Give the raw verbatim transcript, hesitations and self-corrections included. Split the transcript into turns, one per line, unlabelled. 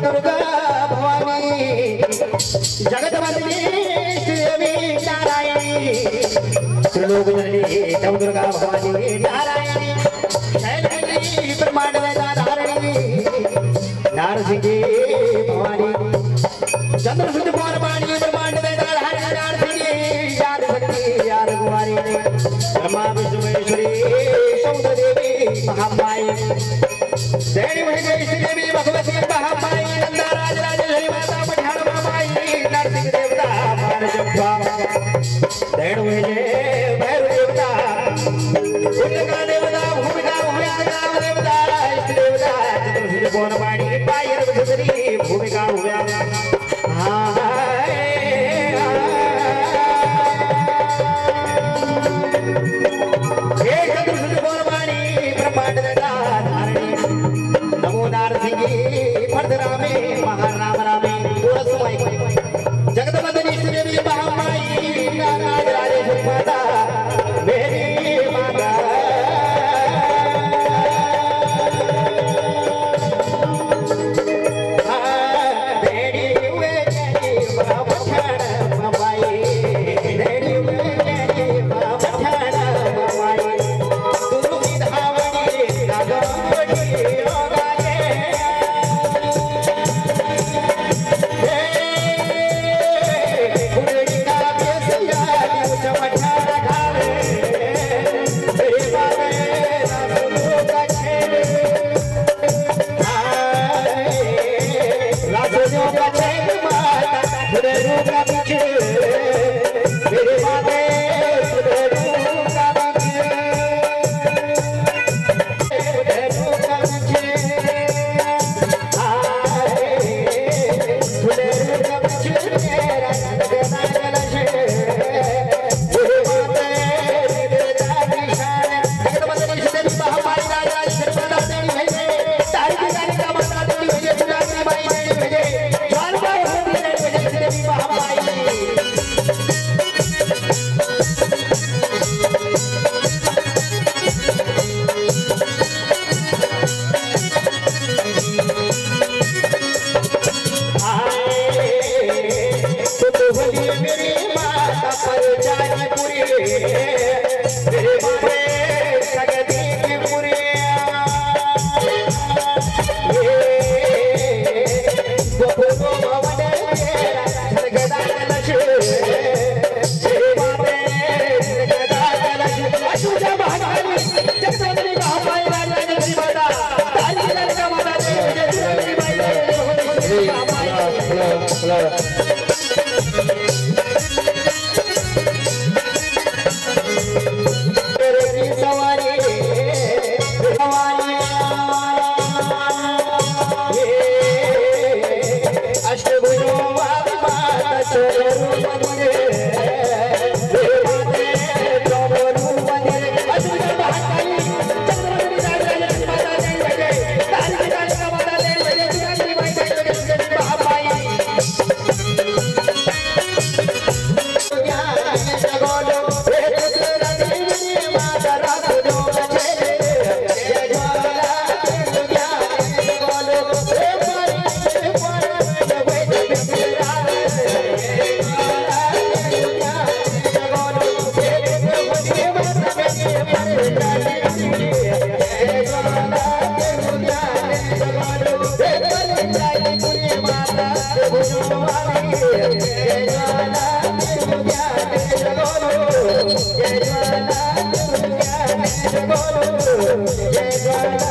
दुर्गा भवानी जगदवंदिनी देवी नारायणी त्रिलोक जननी नव दुर्गा भवानी नारायणी शैलपुत्री ब्रह्मांड वेदा धारिणी नारसिंही भवानी चंद्रसुत पौर्वाणी ब्रह्मांड वेदा धारिणी नारसिंही याद शक्ति याद कुमारी ब्रह्मा विष्णु महेश्वरी सौंदर्य देवी महामाई देवी महेश देवी भगवती महामाई नंदा राज राजेश्वरी माता पठाण महामाई नरसिंह देवता मान जंभा देव महेश भैरव देवता उल्का देवता भूमिका भूमिका देवता इष्ट देवता चतुर्भुज पौर्वाणी पायर विधुरी भूमिका हुआ हां महाराम रामे जगदवंदिनी देवी महामाई नाराज राजेश्वरी माता मेरी माता देड़ी हुए पठाण ममाई देड़ी हुए पठाण ममाई तुम धावनी रागवड़ी जय